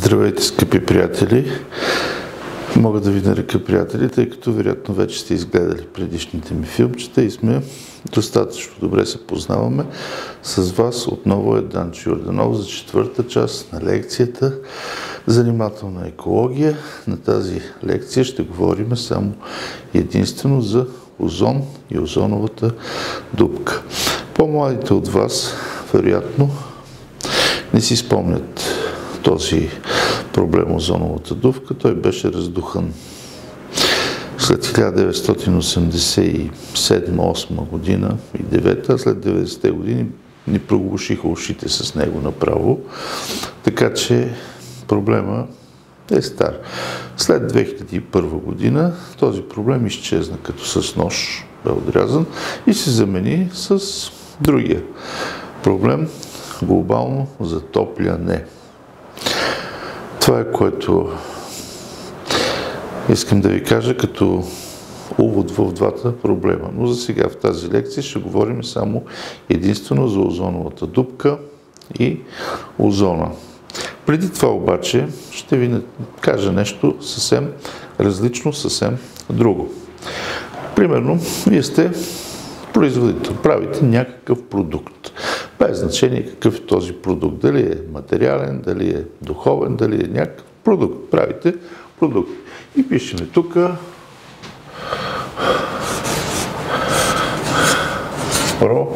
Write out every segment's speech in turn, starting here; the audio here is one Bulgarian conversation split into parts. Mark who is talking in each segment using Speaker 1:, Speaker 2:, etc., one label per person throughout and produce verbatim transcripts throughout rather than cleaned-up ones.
Speaker 1: Здравейте, скъпи приятели! Мога да ви нарека приятели, тъй като вероятно вече сте изгледали предишните ми филмчета и сме достатъчно добре се познаваме. С вас отново е Данчо Йорданов за четвърта част на лекцията Занимателна екология. На тази лекция ще говорим само единствено за озон и озоновата дупка. По-младите от вас, вероятно, не си спомнят този проблем озоновата дупка. Той беше раздухан след хиляда деветстотин осемдесет и седма осма година и девета, а след деветдесетте години ни проглушиха ушите с него направо. Така че проблема е стар. След две хиляди и първа година този проблем изчезна като с нож, бе отрязан и се замени с другия проблем – глобално затопляне. Това е, което искам да ви кажа като увод в двата проблема. Но за сега в тази лекция ще говорим само единствено за озоновата дупка и озона. Преди това обаче ще ви кажа нещо съвсем различно, съвсем друго. Примерно, вие сте производител, правите някакъв продукт. Без значение какъв е този продукт. Дали е материален, дали е духовен, дали е някакъв продукт. Правите продукт. И пишеме тук про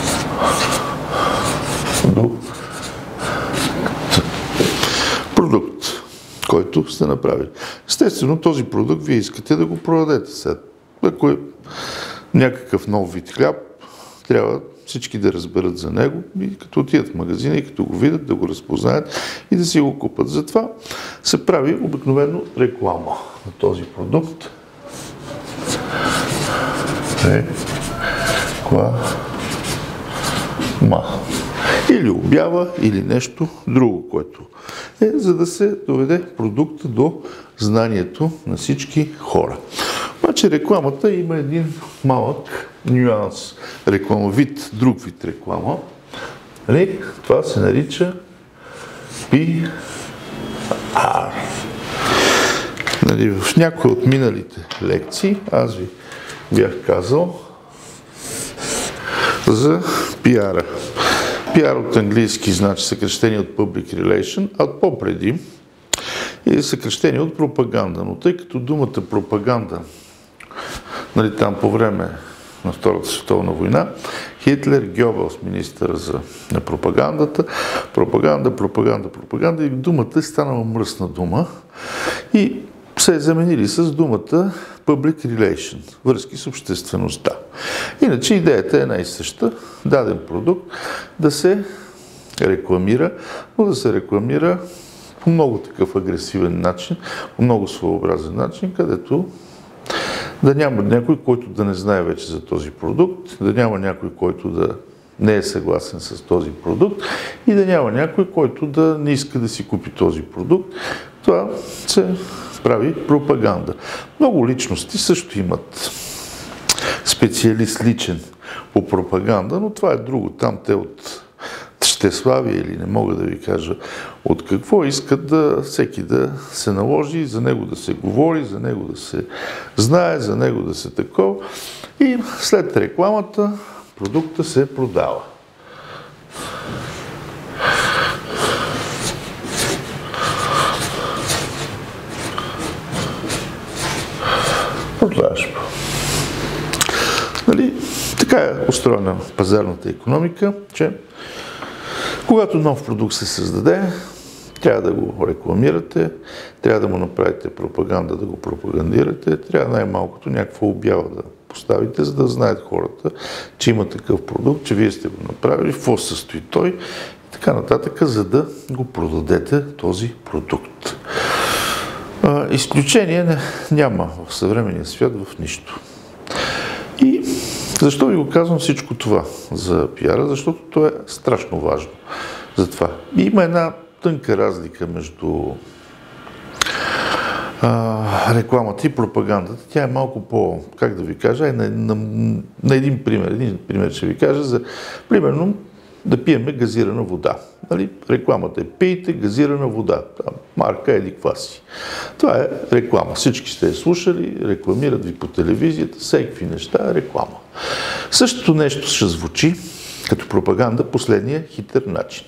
Speaker 1: продукт, който сте направили. Естествено, този продукт вие искате да го продадете сега. Ако е някакъв нов вид хляб, трябва всички да разберат за него и като отидат в магазина и като го видят, да го разпознаят и да си го купат. Затова се прави обикновено реклама на този продукт. Реклама. Или обява, или нещо друго, което е, за да се доведе продукта до знанието на всички хора. Обаче рекламата има един малък нюанс. Реклама, вид, друг вид реклама. Нали? Това се нарича пи ар. Нали, в някои от миналите лекции аз ви бях казал за пи ар-а. пи ар от английски значи съкръщение от Public Relation, а по-преди е съкръщение от пропаганда. Но тъй като думата пропаганда, нали, там по време на Втората световна война, Хитлер, Гьобелс, министър за, на пропагандата, пропаганда, пропаганда, пропаганда и думата е станала мръсна дума и се е заменили с думата Public Relation, връзки с обществеността. Иначе идеята е една и съща, даден продукт да се рекламира, но да се рекламира по много такъв агресивен начин, по много своеобразен начин, където да няма някой, който да не знае вече за този продукт, да няма някой, който да не е съгласен с този продукт и да няма някой, който да не иска да си купи този продукт. Това се прави пропаганда. Много личности също имат специалист личен по пропаганда, но това е друго. Там те от Щеславия или не мога да ви кажа от какво искат да всеки да се наложи, за него да се говори, за него да се знае, за него да се такова. И след рекламата продукта се продава. Продаваш. Нали? Така е устроена пазарната икономика, че когато нов продукт се създаде, трябва да го рекламирате, трябва да му направите пропаганда, да го пропагандирате, трябва най-малкото някаква обява да поставите, за да знаят хората, че има такъв продукт, че вие сте го направили, в какво състои той и така нататък, за да го продадете този продукт. Изключение няма в съвременния свят в нищо. И защо ви го казвам всичко това за пи ар-а? Защото то е страшно важно за това. И има една тънка разлика между а, рекламата и пропагандата. Тя е малко по, как да ви кажа, е на, на, на един пример. Един пример ще ви кажа за, примерно, да пиеме газирана вода. Нали? Рекламата е пийте газирана вода. Там марка еди каква си. Това е реклама. Всички сте я слушали, рекламират ви по телевизията, всеки неща, реклама. Същото нещо ще звучи като пропаганда последния хитър начин.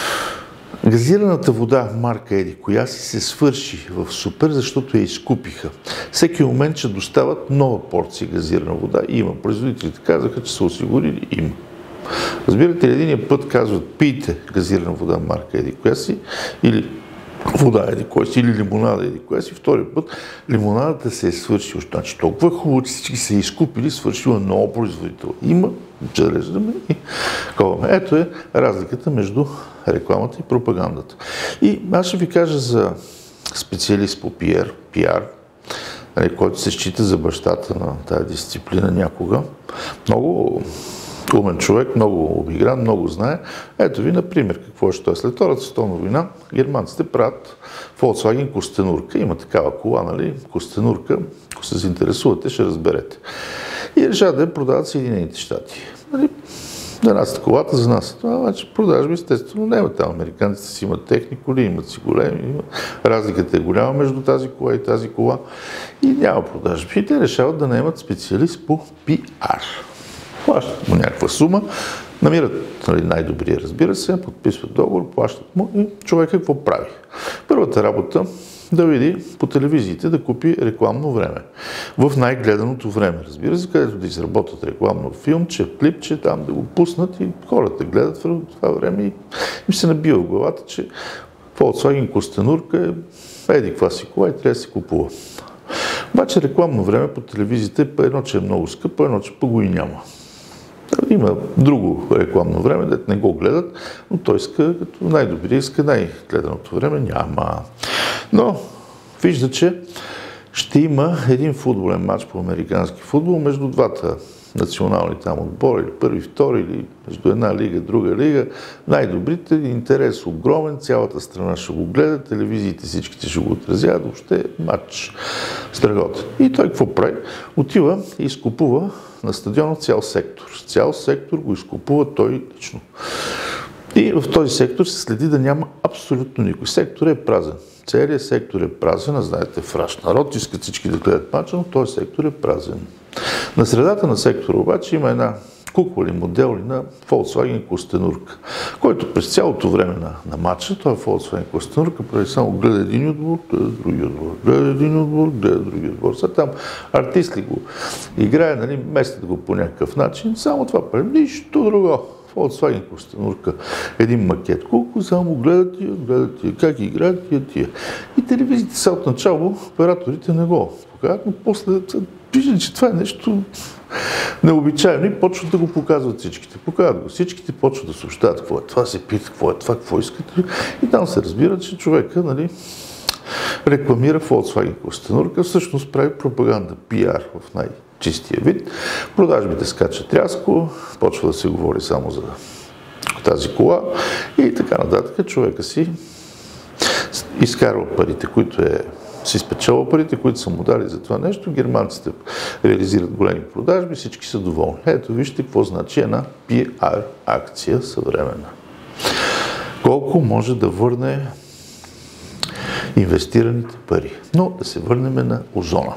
Speaker 1: Газираната вода марка еди коя си се свърши в супер, защото я изкупиха. Всеки момент ще достават нова порция газирана вода. И има. Производителите казаха, че са осигурили. Има. Разбирате ли, единия път казват, пийте газирана вода марка еди коя си, или вода еди коя си, или лимонада еди коя си. Втори път лимонадата се е свършила. Значи толкова хубаво, че всички се изкупили, свършила нова производител. Има, зареждаме и коваме. Ето е разликата между рекламата и пропагандата. И аз ще ви кажа за специалист по пиар, пиар, който се счита за бащата на тази дисциплина някога. Много умен човек, много обигран, много знае. Ето ви, например, какво ще е. След Втората световна война германците правят Volkswagen Костенурка. Има такава кола, нали? Костенурка. Ако се заинтересувате, ще разберете. И решават да я продават в Съединените щати. Нали? За нас колата, за нас. Това обаче продажби, естествено, няма там. Американците си имат техни коли, имат си големи. Има. Разликата е голяма между тази кола и тази кола. И няма продажби. И те решават да наемат специалист по пиар. Плащат му някаква сума, намират, нали, най-добрия, разбира се, подписват договор, плащат му и човек какво прави. Първата работа да види по телевизиите да купи рекламно време. В най-гледаното време, разбира се, където да изработят рекламно филмче, клипче, там да го пуснат и хората гледат в това време и им се набива в главата, че Volkswagen Костенурка е еди каква си кола и трябва да се купува. Обаче рекламно време по телевизията е едно, че е много скъпо, едно, че пък го и няма. Има друго рекламно време, дето не го гледат, но той иска, като най-добрия иска най-гледаното време, няма. Но вижда, че ще има един футболен матч по американски футбол между двата национални там отбора, или първи, втори, или между една лига, друга лига. Най-добрите, интерес огромен, цялата страна ще го гледа, телевизиите всичките ще го отразяват, въобще матч страхотен. И той какво прави? Отива и изкупува на стадиона цял сектор. Цял сектор го изкупува той лично. И в този сектор се следи да няма абсолютно никой. Секторът е празен. Целият сектор е празен, а знаете, фраш народ, искат всички да гледат мача, но този сектор е празен. На средата на сектора обаче има една кукла или модел на Volkswagen Костенурка, който през цялото време на, на матча, той е Volkswagen Костенурка, прави само гледа един отбор, гледа други отбор, гледа един отбор, гледа други отбор. Сега там артист ли го играе, нали, местят го по някакъв начин, само това прави, нищо друго. Volkswagen Костенурка, един макет. Колко само гледат тия, гледат тия, как играят тия, тия. И телевизиите са отначало, операторите не го показват, но после виждат, че това е нещо необичайно и почват да го показват всичките. Показват го всичките, почват да съобщават какво е това, се питат какво е това, какво искат. И там се разбира, че човека, нали, рекламира Volkswagen Костенурка, всъщност прави пропаганда, пиар в най-чистия вид. Продажбите скачат рязко, почва да се говори само за тази кола и така нататък. Човека си изкарва парите, които е си спечелва парите, които са му дали за това нещо. Германците реализират големи продажби, всички са доволни. Ето вижте какво значи една пиар акция съвременна. Колко може да върне инвестираните пари. Но да се върнем на озона.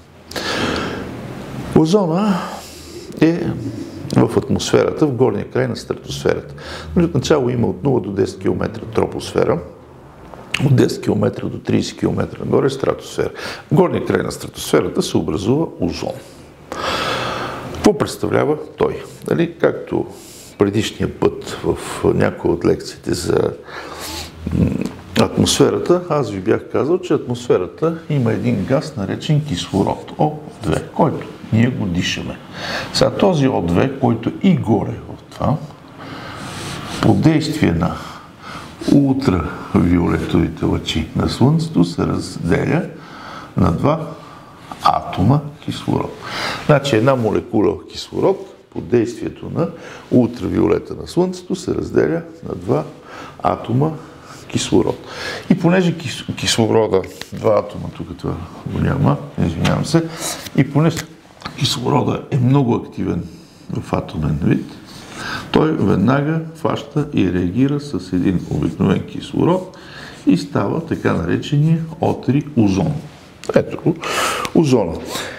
Speaker 1: Озона е в атмосферата, в горния край на стратосферата. Отначало има от нула до десет километра тропосфера, от десет километра до трийсет километра нагоре е стратосфера. В горния край на стратосферата се образува озон. Какво представлява той? Дали, както предишния път в някои от лекциите за атмосферата, аз ви бях казал, че атмосферата има един газ, наречен кислород, О две, който ние го дишаме. Сега този О две, който и горе в това, под действие на ултравиолетовите лъчи на Слънцето се разделя на два атома кислород. Значи една молекула кислород под действието на ултравиолета на Слънцето се разделя на два атома кислород. И понеже кис, кислорода, два атома, тук това го няма, извинявам се, и понеже кислорода е много активен в атомен вид, той веднага фаща и реагира с един обикновен кислород и става така наречения О три озон. Ето го, озона.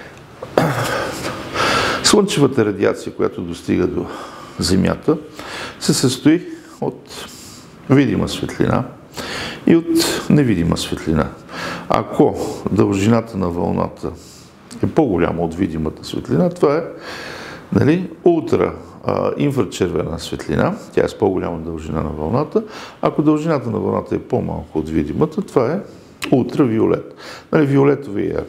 Speaker 1: Слънчевата радиация, която достига до Земята, се състои от видима светлина и от невидима светлина. Ако дължината на вълната е по-голяма от видимата светлина, това е, нали, ултра а, инфрачервена светлина, тя е с по-голяма дължина на вълната. Ако дължината на вълната е по-малко от видимата, това е ултравиолет. Нали, виолетовия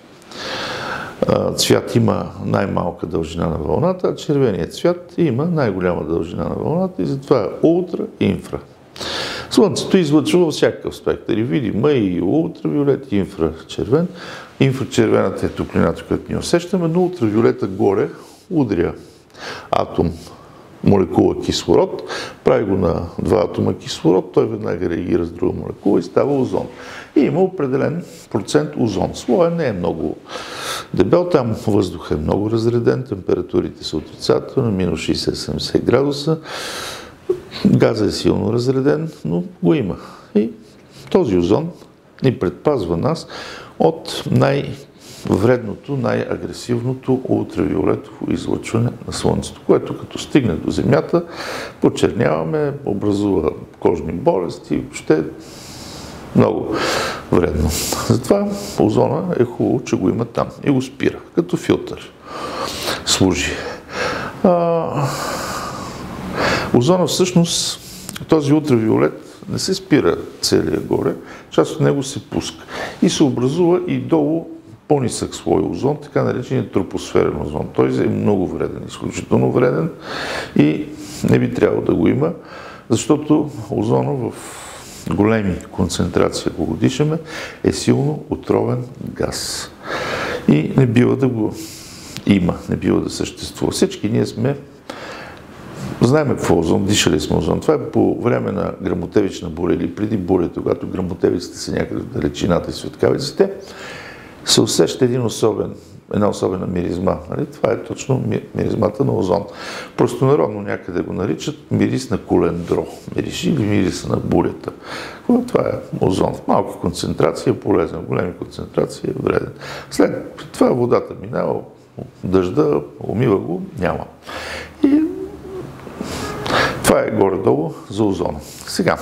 Speaker 1: цвят има най-малка дължина на вълната, а червеният цвят има най-голяма дължина на вълната и затова е ултра-инфра. Слънцето излъчва във всякакъв спектър и видима и ултравиолет, и инфрачервен. Инфрачервената е топлината, която ние усещаме, но ултравиолета горе удря атом, молекула кислород, прави го на два атома кислород, той веднага реагира с друга молекула и става озон. И има определен процент озон. Слоя не е много дебел, там въздух е много разреден, температурите са отрицателни, минус шейсет до седемдесет градуса, газът е силно разреден, но го има. И този озон ни предпазва нас от най-вредното, най-агресивното ултравиолетово излъчване на Слънцето, което като стигне до Земята, почерняваме, образува кожни болести, въобще много вредно. Затова озона е хубаво, че го има там и го спира, като филтър служи. А, озона всъщност, този ултравиолет не се спира целия горе, част от него се пуска и се образува и долу по-нисък слой озон, така нареченият тропосферен озон. Той е много вреден, изключително вреден и не би трябвало да го има, защото озона в големи концентрации, ако го дишаме, е силно отровен газ. И не бива да го има, не бива да съществува. Всички ние сме, знаем какво е озон, дишали сме озон. Това е по време на гръмотевична буря или преди бурята, когато гръмотевиците са някъде в далечината и светкавиците, се усеща един особен, една особена миризма. Нали? Това е точно миризмата на озон. Простонародно някъде го наричат мирис на колендро. Мириш или мириса на бурята. Това е озон. В малка концентрация е полезен, в големи концентрации е вреден. След това водата минава, дъжда, умива го, няма. И това е горе-долу за озона. Сега,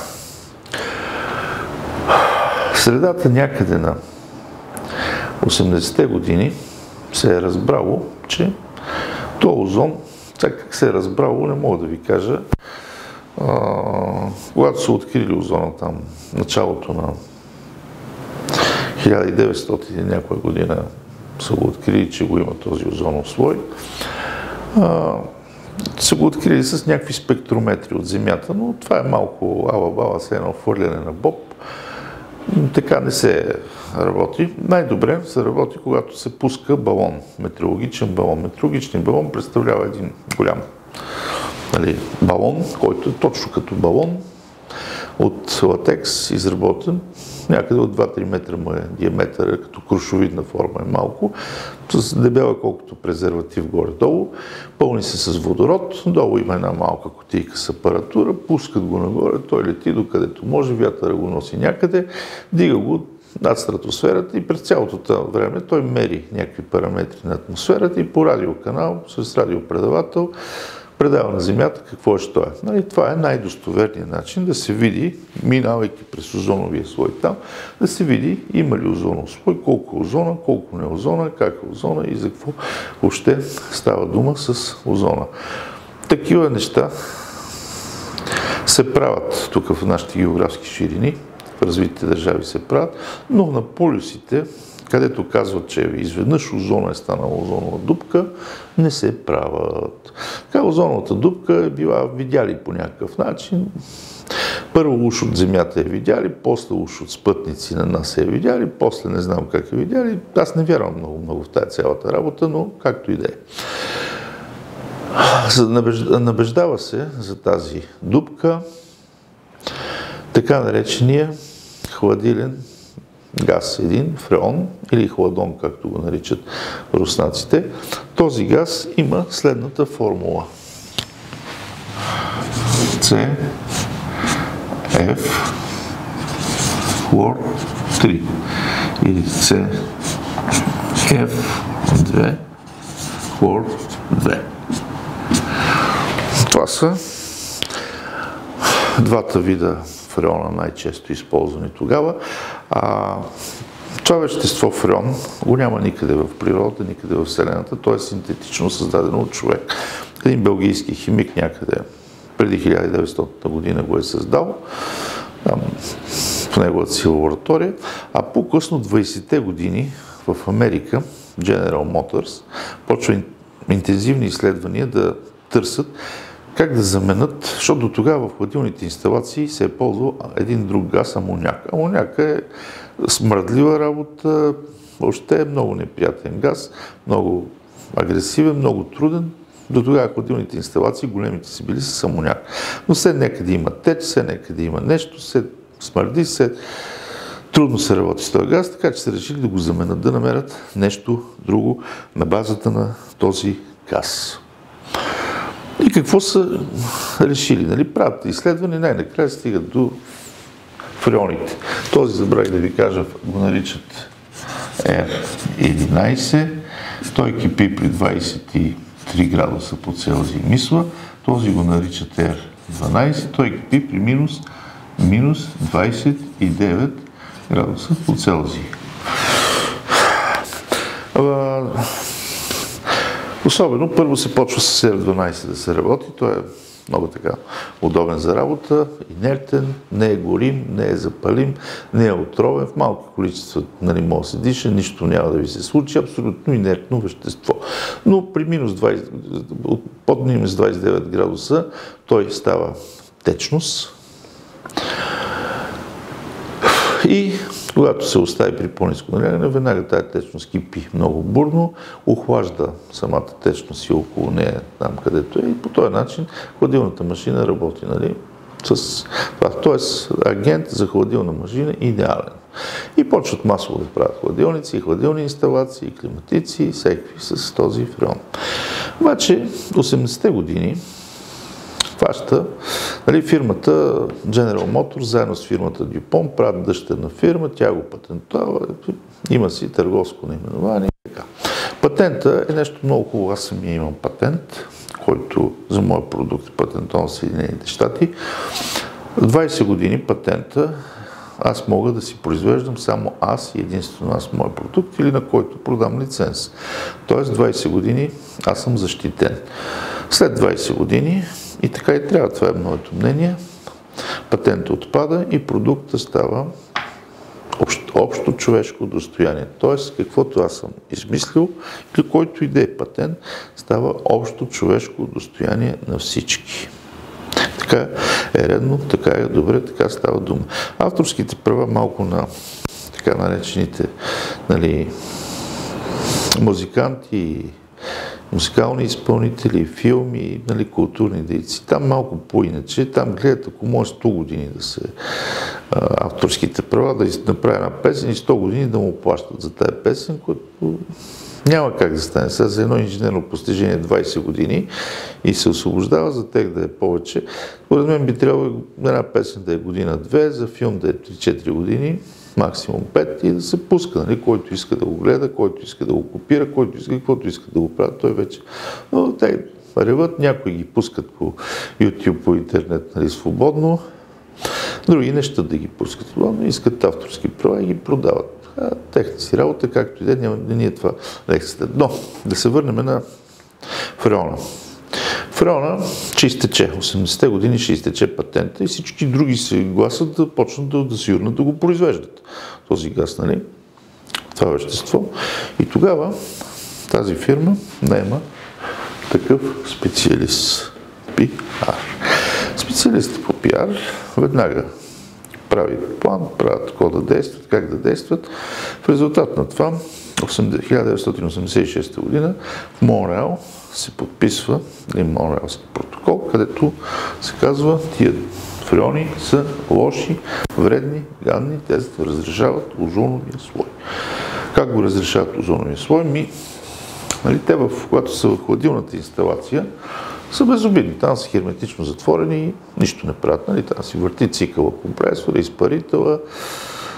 Speaker 1: в средата някъде на осемдесетте години се е разбрало, че този озон, така как се е разбрало, не мога да ви кажа, а, когато са открили озона там, началото на хиляда и деветстотин някоя година са го открили, че го има този озонов слой, а, са го открили с някакви спектрометри от Земята, но това е малко ала-бала, се едно хвърляне на боб. Така не се работи. Най-добре се работи, когато се пуска балон, метеорологичен балон. Метеорологичен балон представлява един голям, нали, балон, който е точно като балон от латекс, изработен. Някъде от два-три метра му е диаметър, като крушовидна форма е малко, с дебела колкото презерватив горе-долу, пълни се с водород, долу има една малка кутийка с апаратура, пускат го нагоре, той лети докъдето може, вятъра го носи някъде, дига го над стратосферата и през цялото това време той мери някакви параметри на атмосферата и по радиоканал, с радиопредавател, предава на Земята какво е, що е. Нали, това е най-достоверният начин да се види, минавайки през озоновия слой там, да се види има ли озонов слой, колко е озона, колко не е озона, как е озона и за какво въобще става дума с озона. Такива неща се правят тук в нашите географски ширини, в развитите държави се правят, но на полюсите, където казват, че изведнъж озона е станала озонова дупка, не се правят. Така озоновата дупка е била видяли по някакъв начин. Първо уж от Земята е видяли, после уж от спътници на нас е видяли, после не знам как е видяли. Аз не вярвам много, много в тази цялата работа, но както и да е. Набеждава се за тази дупка така наречения хладилен газ, един фреон или хладон, както го наричат руснаците. Този газ има следната формула. С, Ф, хлор три или С Ф две хлор две. Това са двата вида фреона, най-често използвани тогава. А, това вещество фреон го няма никъде в природата, никъде в Вселената, то е синтетично създадено от човек. Един белгийски химик някъде преди хиляда и деветстотна година го е създал там, в неговата си лаборатория, а по-късно двайсетте години в Америка General Motors почва интензивни изследвания да търсят как да заменят, защото до тогава в хладилните инсталации се е ползвал един друг газ, амоняк. Амоняк е смръдлива работа, въобще е много неприятен газ, много агресивен, много труден. До тогава хладилните инсталации, големите си били с амоняк. Но все някъде има теч, все някъде има нещо, все смърди, все трудно се работи с този газ, така че са решили да го заменят, да намерят нещо друго на базата на този газ. И какво са решили? Нали? Правят изследване, най-накрая стигат до фреоните. Този, забравих да ви кажа, го наричат Р единайсет. Той кипи при двайсет и три градуса по Целзий мисла. Този го наричат Р дванайсет. Той кипи при минус, минус двайсет и девет градуса по Целзий. Особено първо се почва с Р дванайсет да се работи. Той е много така удобен за работа, инертен, не е горим, не е запалим, не е отровен, в малки количества нали, може да се диша, нищо няма да ви се случи, абсолютно инертно вещество. Но при минус двайсет, под минус двайсет и девет градуса той става течност и когато се остави при по-ниско налягане, веднага тази течност кипи много бурно, охлажда самата течност и около нея, там където е, и по този начин хладилната машина работи, нали, с това. Тоест, агент за хладилна машина идеален. И почват масово да правят хладилници, и хладилни инсталации, и климатици, и всеки с този фреон. Обаче, осемдесетте години хваща, нали, фирмата General Motors, заедно с фирмата DuPont, правят дъщерна фирма, тя го патентова, има си търговско наименование. Така. Патента е нещо много хубаво. Аз самия имам патент, който за моя продукт е патентован в Съединените щати. двайсет години патента аз мога да си произвеждам само аз и единствено аз моя продукт или на който продам лиценз. Тоест двайсет години аз съм защитен. След двайсет години и така и трябва, това е моето мнение, патентът отпада и продуктът става общо, общо човешко достояние. Тоест, каквото аз съм измислил, или който и да е патент, става общо човешко достояние на всички. Така е редно, така е добре, така става дума. Авторските права малко на така наречените нали, музиканти, музикални изпълнители, филми, нали, културни дейци. Там малко по-иначе. Там гледат, ако може сто години да се а, авторските права, да направи една песен и сто години да му плащат за тази песен, което няма как да стане. Сега за едно инженерно постижение двайсет години и се освобождава, за тех да е повече. Според мен би трябвало една песен да е година-две, за филм да е три-четири години, максимум пет и да се пуска. Нали? Който иска да го гледа, който иска да го копира, който иска, каквото иска да го прави, той вече. Но те реват, някои ги пускат по YouTube, по интернет, нали, свободно, други не щат да ги пускат свободно, искат авторски права и ги продават. А, техна си работа, както и да няма, не е това лекцията. Но да се върнем на фреона. Фреона ще изтече. осемдесетте години ще изтече патента и всички други се гласат да почнат да, да се юрнат да го произвеждат. Този газ, нали? Това вещество. И тогава тази фирма наема такъв специалист. пи ар. Специалистът по пи ар веднага прави план, правят какво да действат, как да действат. В резултат на това, хиляда деветстотин осемдесет и шеста година, в Монреал се подписва един Монреалски протокол, където се казва, тия фреони са лоши, вредни, гадни, те разрешават озоновия слой. Как го разрешават озоновия слой? Ми, нали, те, в, когато са в хладилната инсталация, са безобидни. Там са херметично затворени и нищо не правят. Нали? Там си върти цикъла компресора, изпарителя,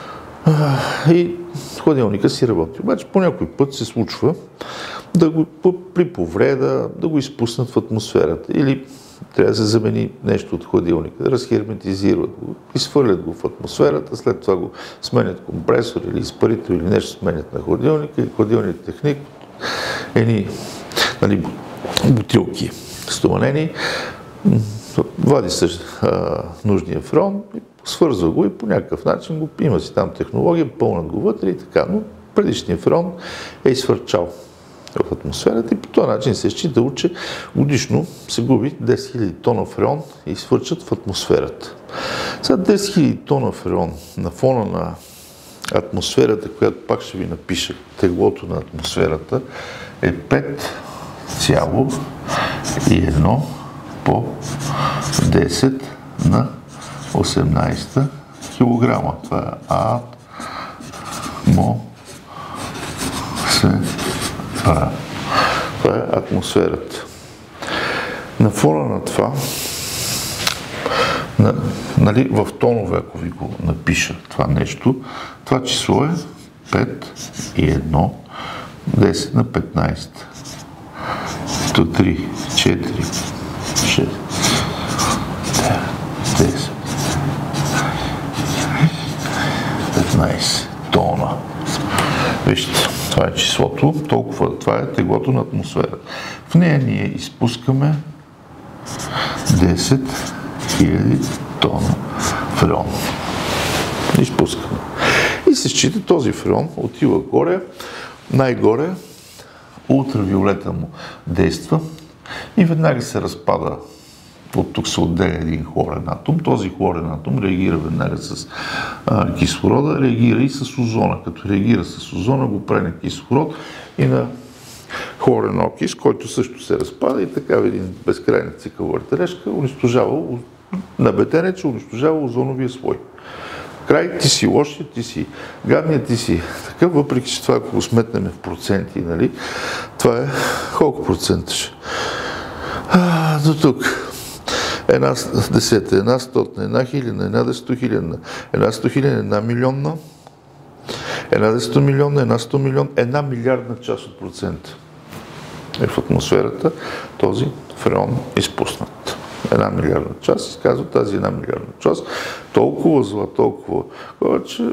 Speaker 1: И хладилника си работи. Обаче по някой път се случва да го, при повреда да го изпуснат в атмосферата. Или трябва да се замени нещо от хладилника, да разхерметизират го, изхвърлят го в атмосферата, след това го сменят компресор или изпарител или нещо сменят на хладилника и хладилният техник, едни нали, бутилки стоманени, вади се а, нужния фреон, свързва го и по някакъв начин го, има си там технология, пълнат го вътре и така, но предишният фреон е изхвърчал в атмосферата и по този начин се счита, че годишно се губи десет хиляди тона фреон и свърчат в атмосферата. Сега десет хиляди тона фреон на фона на атмосферата, която пак ще ви напиша, теглото на атмосферата е пет цяло и едно по десет на осемнадесет килограма. Това е атмосфера. Това е атмосферата. На фона на това, на, нали, в тонове, ако ви го напиша това нещо, това число е пет и едно, десет на петнадесет. сто три, четири, шест, девет, десет, петнадесет тона. Вижте, това е числото, толкова, това е теглото на атмосфера. В нея ние изпускаме десет хиляди тона фреон. Изпускаме. И се счита този фреон, отива горе, най-горе ултравиолета му действа и веднага се разпада. От тук се отделя един хлорен атом. Този хлорен атом реагира веднага с а, кислорода, реагира и с озона. Като реагира с озона, го прави на кислород и на хлорен окис, който също се разпада и така един безкрайен цикъл въртележка унищожава, набеден, че унищожава озоновия слой. Край, ти си лошия, ти си гадния, ти си такъв, въпреки че това, ако го сметнем в проценти, нали, това е колко процента ще? А, до тук. Една десета, една стотна, една хилядна, една десетохилядна, една стохилядна, една милионна, една десетомилионна, една сто милион, една милиардна част от процента е в атмосферата този фреон изпуснат. Една милиардна част, изказва тази една милиардна част, толкова зла, толкова, че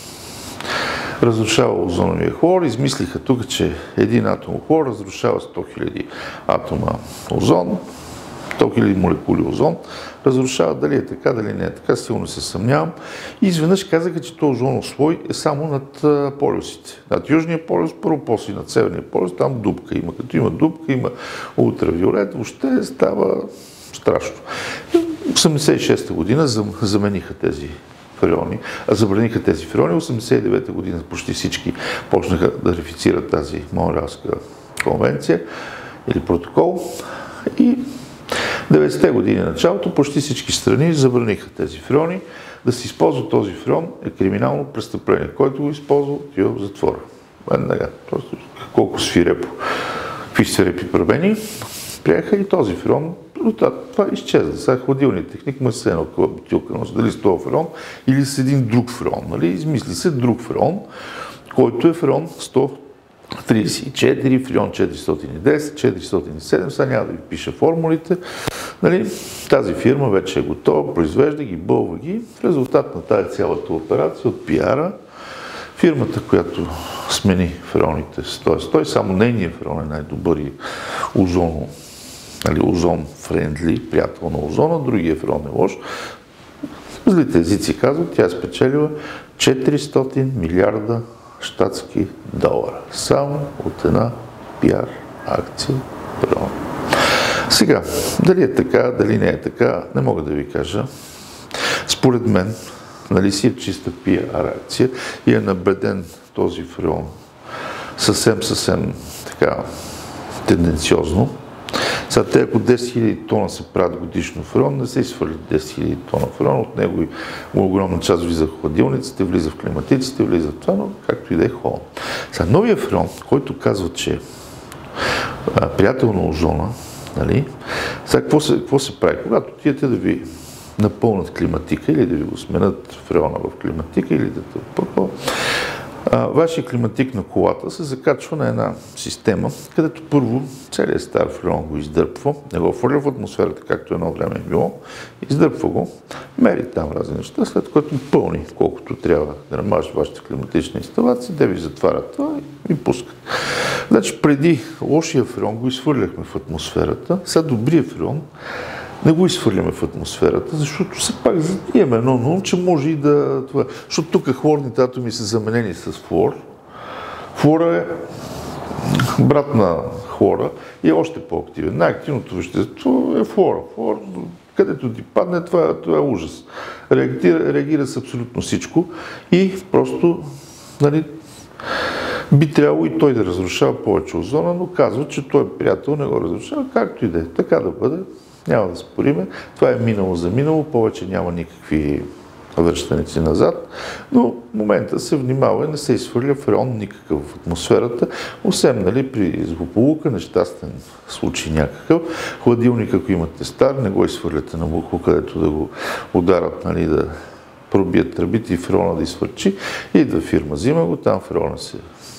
Speaker 1: разрушава озоновия хлор. Измислиха тук, че един атом хлор разрушава сто хиляди атома озон, сто хиляди молекули озон, разрушава. Дали е така, дали не е така, силно се съмнявам. И изведнъж казаха, че този озонов слой е само над полюсите. Над южния полюс, първо, после над северния полюс, там дупка има. Като има дупка, има ултравиолет, въобще става страшно. осемдесет и шеста година замениха тези фреони, а забраниха тези фреони. осемдесет и девета година почти всички почнаха да ратифицират тази Монреалска конвенция или протокол. И деветдесетте години началото почти всички страни забраниха тези фреони. Да се използва този фреон е криминално престъпление. Който го използва, отива в затвора. Веднага. Просто колко свирепо, какви свирепи правени, приеха и този фреон. Това изчезва. Сега хладилният техник му се едно къва бутилка, но дали с този фреон или с един друг фреон. Нали? Измисли се друг фреон, който е фреон сто тридесет и четири, фреон четиристотин и десет, четиристотин и седем, сега няма да ви пиша формулите. Нали? Тази фирма вече е готова, произвежда ги, бълва ги. В резултат на тази цялата операция от пиара, фирмата, която смени фреоните, т.е. той само нейният фреон е най-добър и озоно, нали, озон-френдли, приятел на озона, другия фреон е лош. Злите езици казват, тя е спечелила четиристотин милиарда щатски долара. Само от една пиар акция фреон. Сега, дали е така, дали не е така, не мога да ви кажа. Според мен, нали си е чиста пиар акция и е набеден този фреон съвсем, съвсем така тенденциозно. Сега те, ако десет хиляди тона се правят годишно фреон, не се изхвърлят десет хиляди тона фреон, от него и огромна част влиза в хладилниците, влиза в климатиците, влиза в това, но както и да е холон. Сега новия фреон, който казва, че а, приятел на озона, нали? Сега какво се, какво се прави? Когато отидете да ви напълнат климатика или да ви го сменят фреона в климатика или да тълпърпа, вашия климатик на колата се закачва на една система, където първо целият стар фреон го издърпва, не го хвърля в атмосферата, както едно време е било, издърпва го, мери там разни неща, след което пълни колкото трябва грамаж вашите климатични инсталации, те ви затварят това и пускат. Значи преди лошия фреон го изхвърляхме в атмосферата, сега добрия фреон не го изхвърляме в атмосферата, защото все пак имаме едно на ум, че може и да... Това. Защото тук хлорните атоми са заменени с флуор. Флуора е брат на хлора и е още по-активен. Най-активното вещество е флуора. Флуор, където ти падне, това, това е ужас. Реагира, реагира с абсолютно всичко и просто, нали, би трябвало и той да разрушава повече озона, но казва, че той е приятел, не го разрушава, както и да е. Така да бъде. Няма да спориме. Това е минало за минало, повече няма никакви връщаници назад, но в момента се внимава и не се изхвърля фреон никакъв в атмосферата, освен, нали, при злополука, нещастен случай някакъв. Хладилник, ако имате стар, не го изхвърляте на бухло, където да го ударат, нали, да пробият тръбите и фреона да изхвърчи. Идва фирма, взима го, там фреона се,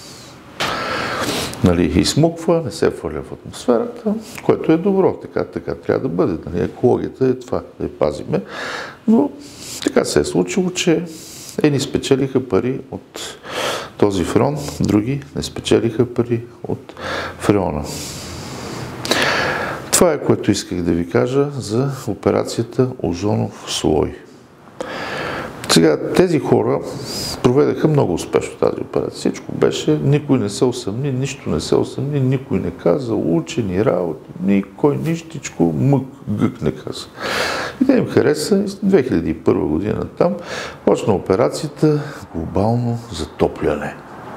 Speaker 1: нали, изсмуква, не се хвърля в атмосферата, което е добро, така, така трябва да бъде. Нали, екологията е това, да я пазиме, но така се е случило, че едни спечелиха пари от този фреон, други не спечелиха пари от фреона. Това е, което исках да ви кажа за операцията озонов слой. Сега, тези хора проведаха много успешно тази операция. Всичко беше, никой не се усъмни, нищо не се усъмни, никой не каза, учени, работи, никой, нищичко, мък, гък не каза. И да им хареса, две хиляди и първа година там почна операцията глобално затопляне,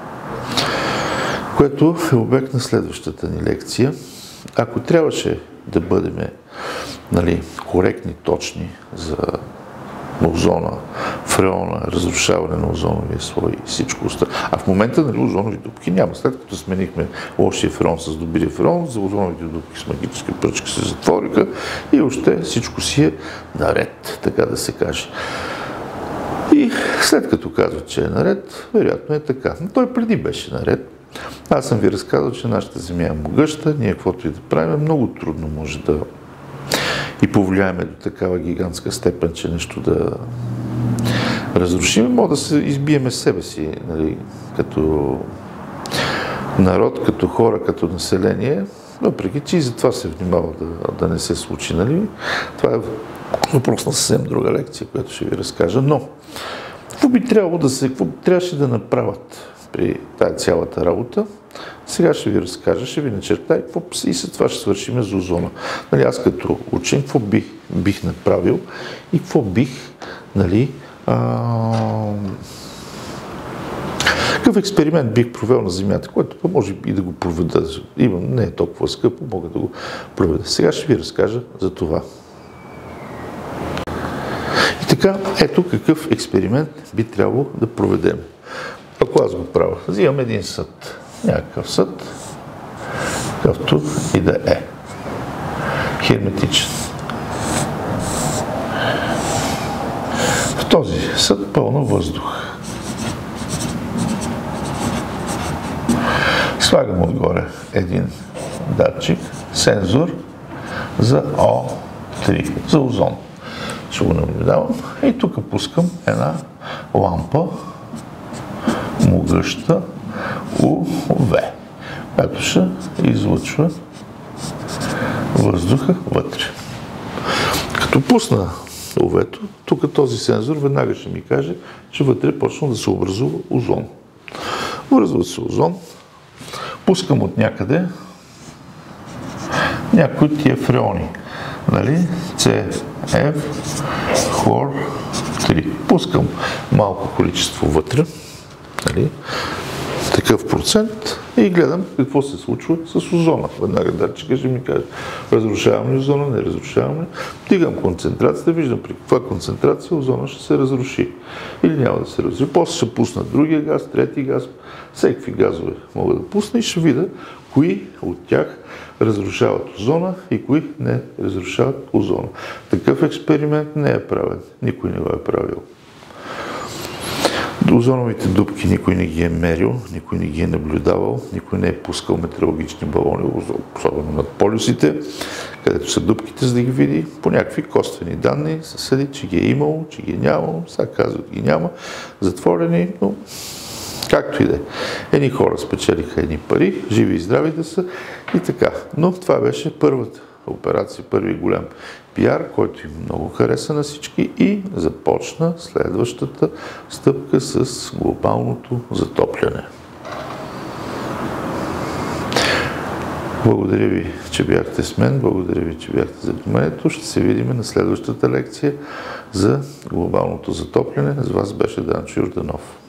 Speaker 1: което е обект на следващата ни лекция. Ако трябваше да бъдем, нали, коректни, точни за озона, фреона, разрушаване на озоновия слой и всичко останало. А в момента, нали, озонови дупки няма. След като сменихме лошия фреон с добрия фреон, за озоновите дупки с магическа пръчка се затвориха и още всичко си е наред, така да се каже. И след като казва, че е наред, вероятно е така. Но той преди беше наред. Аз съм ви разказал, че нашата Земя е могъща, ние каквото и да правим, много трудно може да и повлияеме до такава гигантска степен, че нещо да разрушим. Може да се избиеме себе си, нали, като народ, като хора, като население, въпреки че и за това се внимава да, да не се случи. Нали. Това е въпрос на съвсем друга лекция, която ще ви разкажа. Но какво би трябвало да се, какво трябваше да направят при тази цялата работа? Сега ще ви разкажа, ще ви начертая и след това ще свършим за озона. Нали, аз като учен, какво бих, бих направил и какво бих, нали, а... какъв експеримент бих провел на Земята, който може и да го проведа. Имам, не е толкова скъпо, мога да го проведа. Сега ще ви разкажа за това. И така, ето какъв експеримент би трябвало да проведем. Ако аз го правя, взимам един съд. Някакъв съд, какъвто и да е. Херметичен. В този съд пълно въздух. Слагам отгоре един датчик, сензор за О три, за озон. Ще го наблюдавам и тук пускам една лампа, могъща У В, която ще излъчва въздуха вътре. Като пусна У В-то, тук този сензор веднага ще ми каже, че вътре почна да се образува озон. Образува се озон, пускам от някъде някои от тия фреони, нали? С Ф, хлор три. Пускам малко количество вътре, нали? Такъв процент И гледам какво се случва с озона. Веднага датчика ще ми каже, разрушавам ли озона, не разрушавам ли. Вдигам концентрацията, виждам при каква концентрация озона ще се разруши. Или няма да се разруши. После ще пусна другия газ, трети газ, всеки газове мога да пусна и ще видя кои от тях разрушават озона и кои не разрушават озона. Такъв експеримент не е правен. Никой не го е правил. Озоновите дупки никой не ги е мерил, никой не ги е наблюдавал, никой не е пускал метеорологични балони, особено над полюсите, където са дупките, за да ги види. По някакви косвени данни се съди, че ги е имало, че ги е нямало, сега казват ги няма, затворени, но както и да е. Едни хора спечелиха едни пари, живи и здрави да са и така. Но това беше първата операция, първи голям пиар, който им много хареса на всички и започна следващата стъпка с глобалното затопляне. Благодаря ви, че бяхте с мен, благодаря ви, че бяхте за вниманието. Ще се видим на следващата лекция за глобалното затопляне. С вас беше Данчо Йорданов.